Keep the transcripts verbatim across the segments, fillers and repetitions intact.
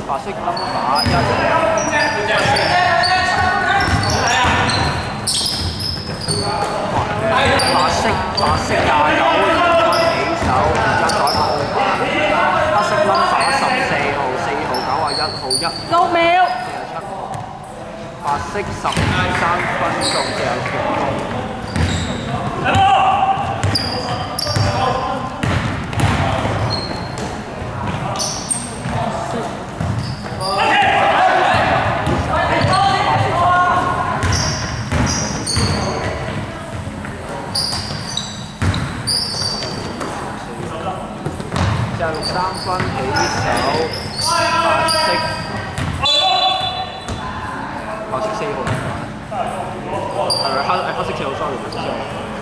白色 number 一。白色白色廿九分起手，一袋號碼。黑色 number 十四號、四號、九啊一號一。 六秒。 四十七號。白色十三分鐘，四十六分。四十六三分起手，白色，白色四號，係咪黑？黑色四號 ，sorry， 黑色四號。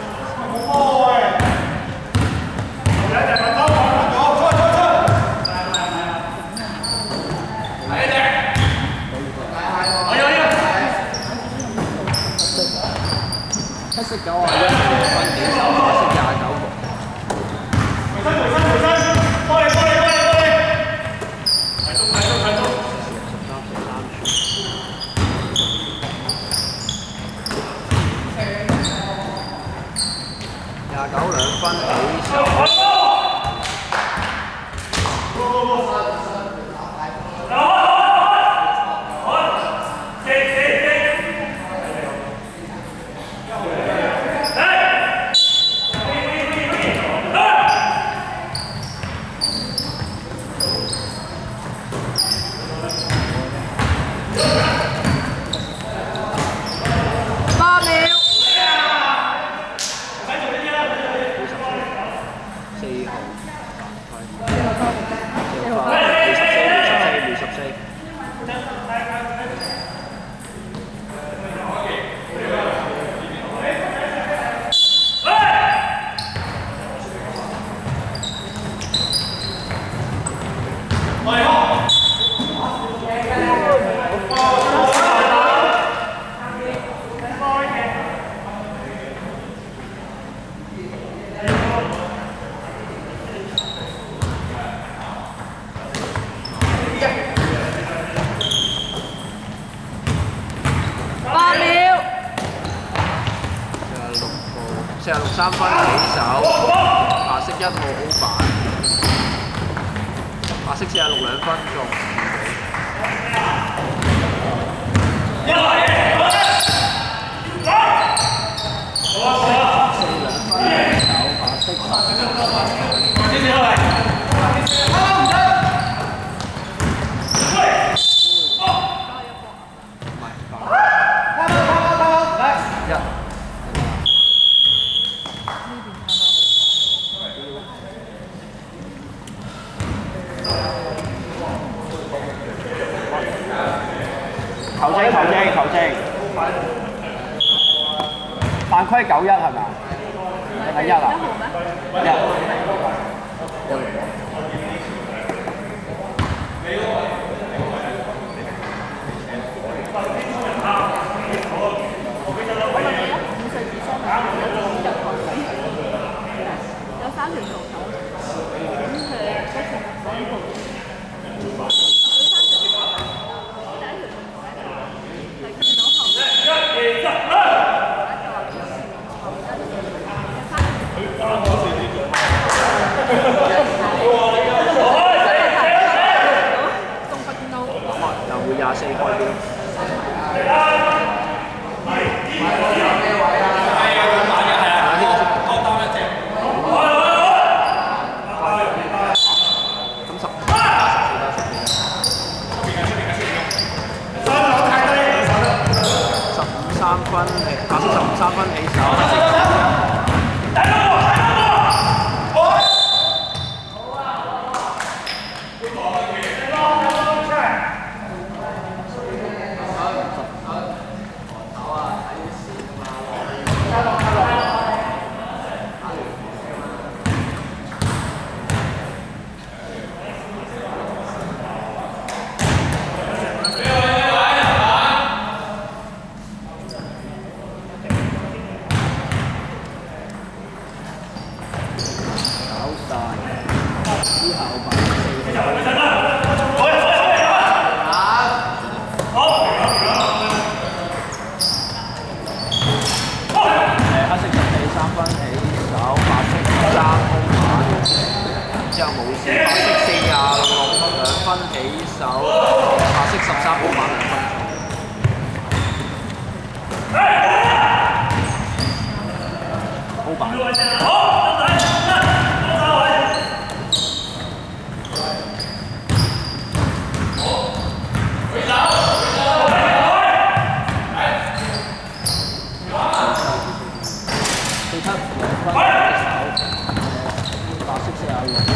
黑色九啊一分起手，白色廿九個。廿九兩分起手。四十六三分起手，白色一號 over， 白色四十六兩分中。四兩分起手，白色十。球證，球證，球證，犯規九一係咪啊？係一啊？一。 有三條蟲蟲，咁佢嗰條廣告。又會廿四開邊？咁十十五三分，白色十五三分起手。之後白四號。 之後冇事，白色四廿六兩分起手，白色十三號碼兩分鐘。好板。四七兩分起手，白色四廿六。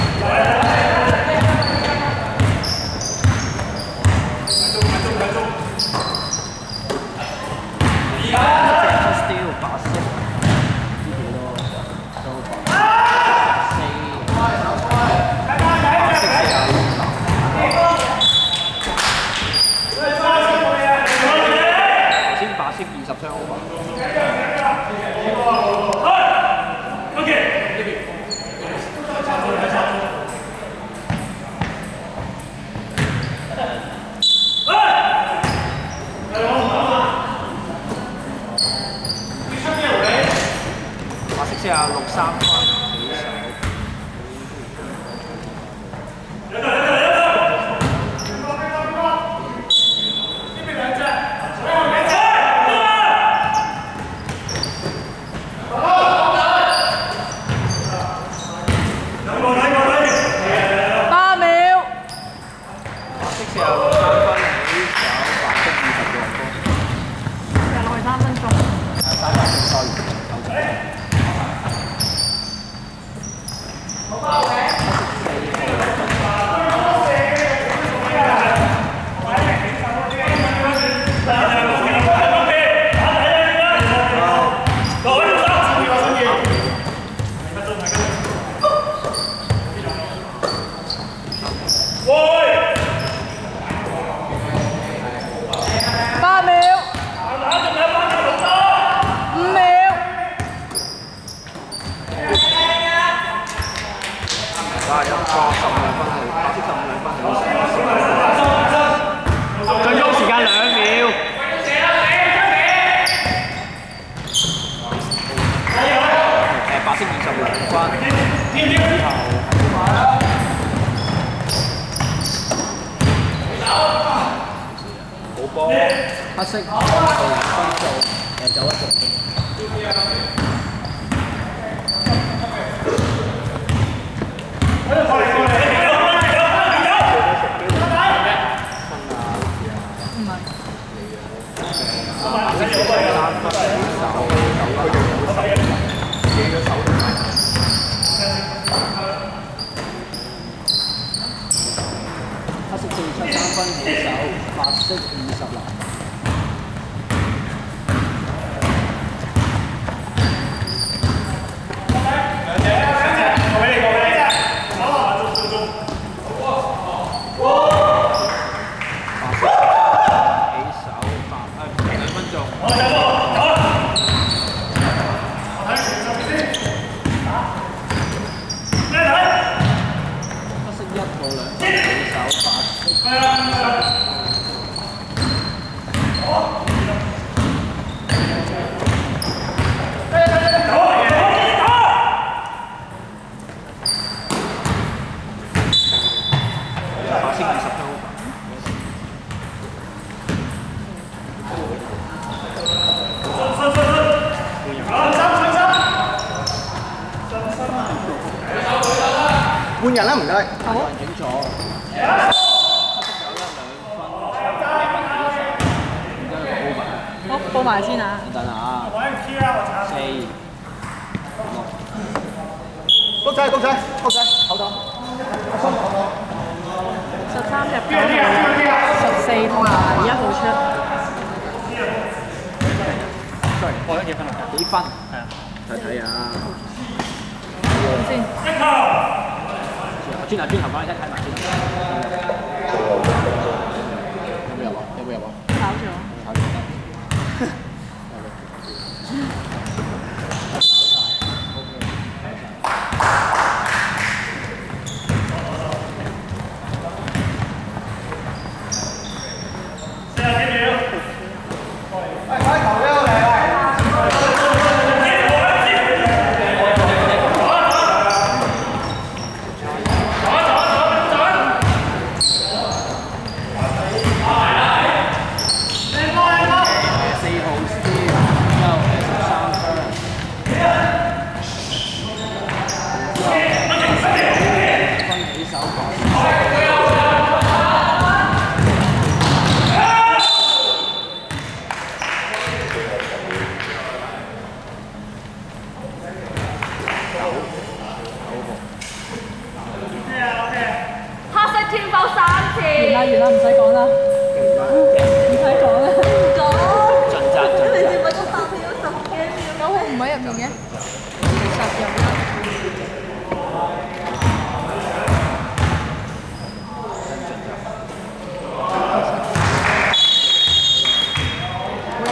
二十張 over。白色四廿六三分起手。黑色到兩分做誒走一做。黑色四七三分起手，白色二十籃。換人啦，唔該。好。人影咗。好，報埋先啊。等陣啊。四、六。谷仔，谷仔，谷仔，口頭。十三入九號，十四同埋一號出。sorry， 過咗幾分啊？幾分？係啊。睇睇啊。先。一球。轉頭轉頭講你聽睇埋先。有冇入啊？有冇入啊？炒咗。炒咗。 完啦，唔使講啦，唔使講啦，講。 盡責盡責。 你哋咪都三秒十幾秒，九號唔喺入面嘅，其實入啦。